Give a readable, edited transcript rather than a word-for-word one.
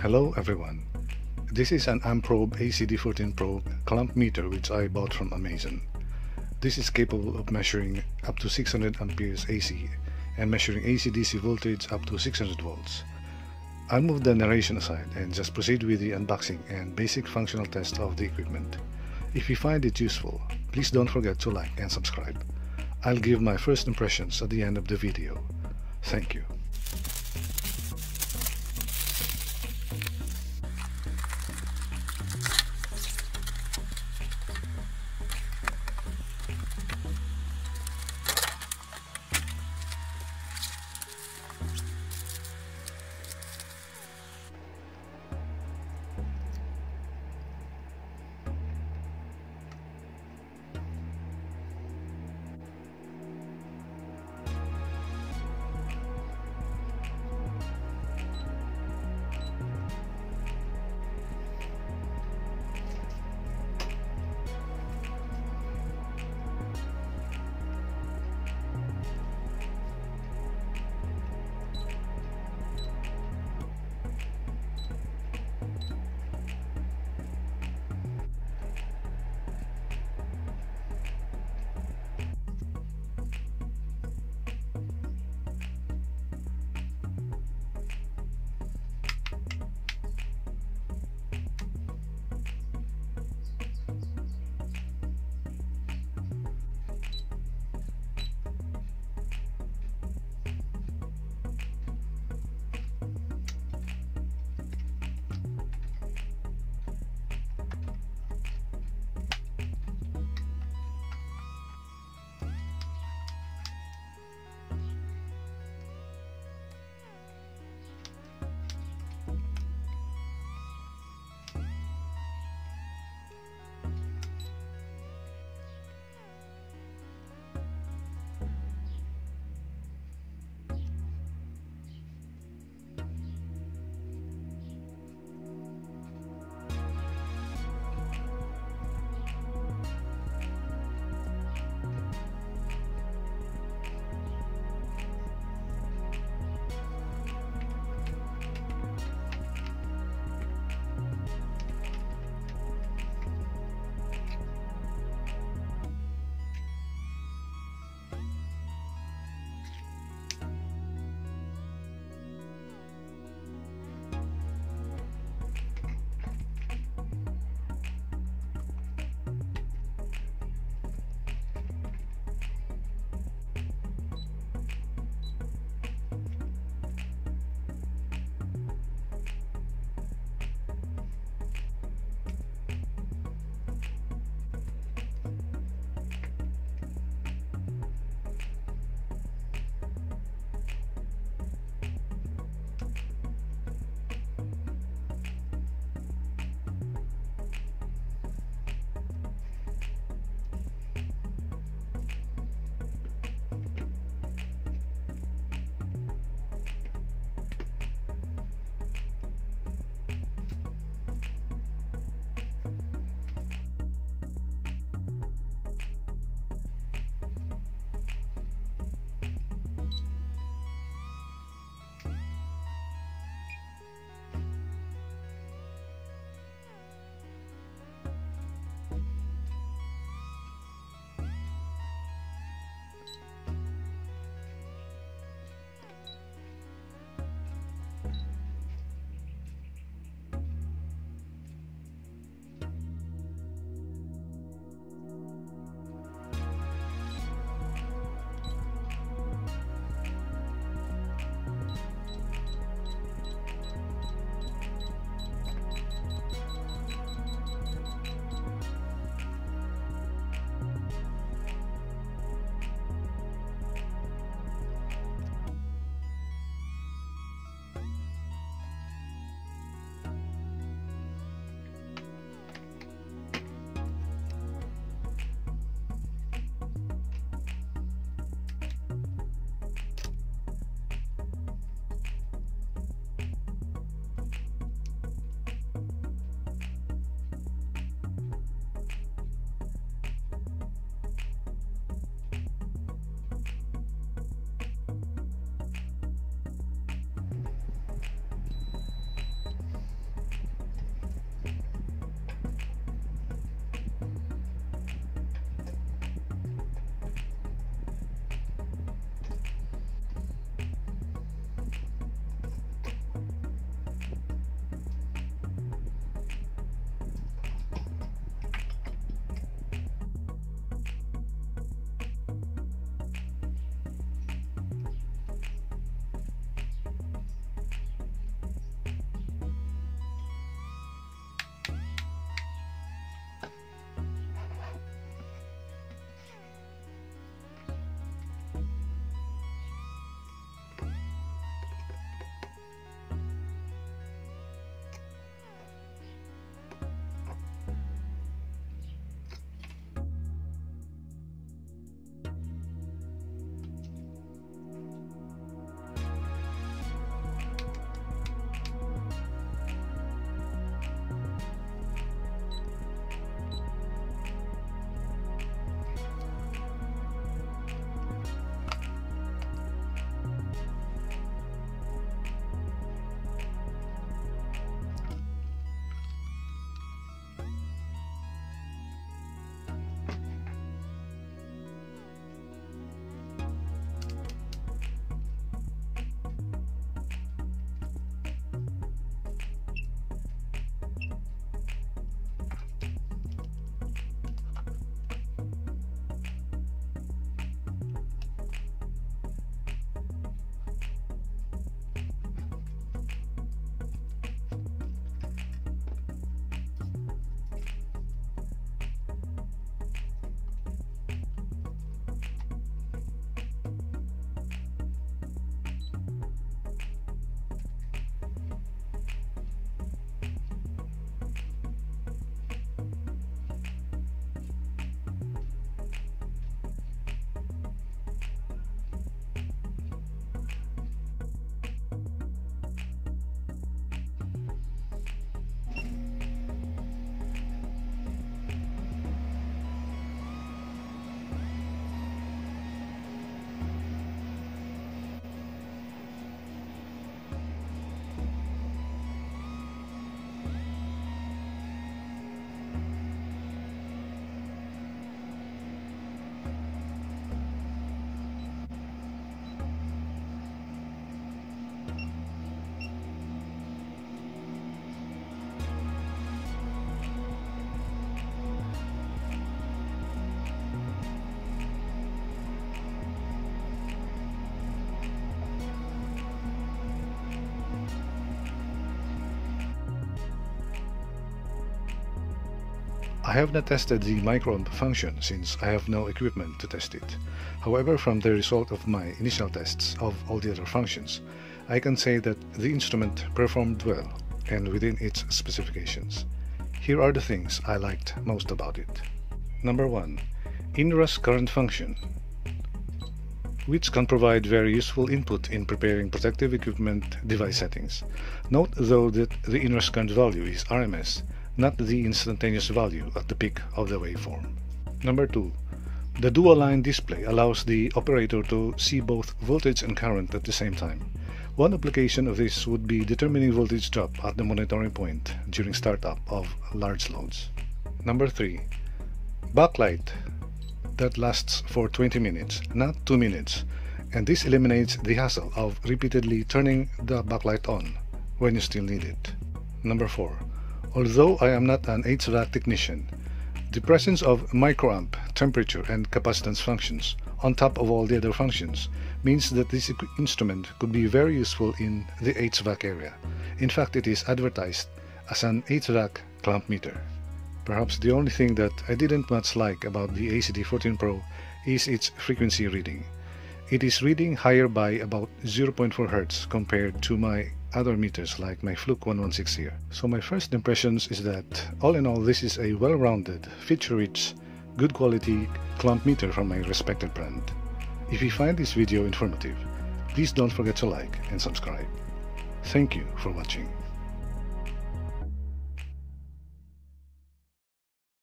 Hello everyone. This is an Amprobe ACD 14 Pro clamp meter which I bought from Amazon. This is capable of measuring up to 600 amperes AC and measuring AC/DC voltage up to 600 volts. I'll move the narration aside and just proceed with the unboxing and basic functional test of the equipment. If you find it useful, please don't forget to like and subscribe. I'll give my first impressions at the end of the video. Thank you. I have not tested the microamp function since I have no equipment to test it. However, from the result of my initial tests of all the other functions, I can say that the instrument performed well and within its specifications. Here are the things I liked most about it. Number 1. Inrush Current function, which can provide very useful input in preparing protective equipment device settings. Note though that the inrush current value is RMS, not the instantaneous value at the peak of the waveform. Number 2. The dual-line display allows the operator to see both voltage and current at the same time. One application of this would be determining voltage drop at the monitoring point during startup of large loads. Number 3. Backlight that lasts for 20 minutes, not 2 minutes, and this eliminates the hassle of repeatedly turning the backlight on when you still need it. Number 4. Although I am not an HVAC technician, the presence of microamp, temperature, and capacitance functions on top of all the other functions means that this instrument could be very useful in the HVAC area. In fact, it is advertised as an HVAC clamp meter. Perhaps the only thing that I didn't much like about the ACD 14 Pro is its frequency reading. It is reading higher by about 0.4 Hz compared to my other meters like my Fluke 116 here. So my first impressions is that all in all this is a well-rounded, feature-rich, good quality clamp meter from my respected brand. If you find this video informative, please don't forget to like and subscribe. Thank you for watching.